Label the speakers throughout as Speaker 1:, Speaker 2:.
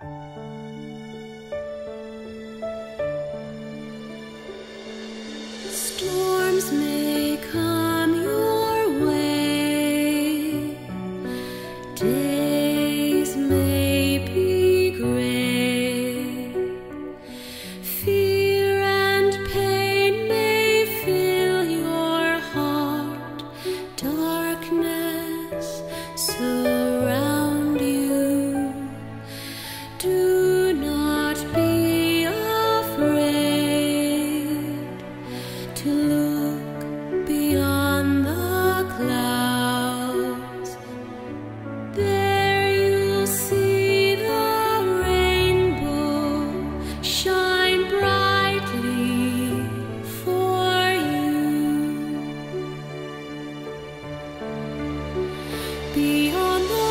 Speaker 1: Storms may come your way, days may be gray, fear and pain may fill your heart, darkness surround you. Do not be afraid to look beyond the clouds. There you'll see the rainbow shine brightly for you. Beyond the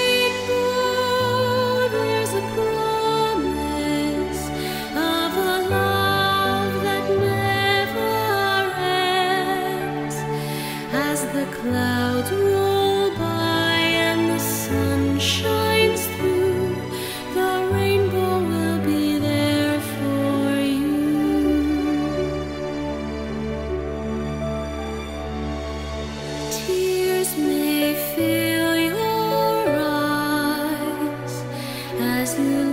Speaker 1: rainbow there's a promise of a love that never ends. As the clouds roll by and the sun shines through, the rainbow will be there for you. Tears may fill your eyes as you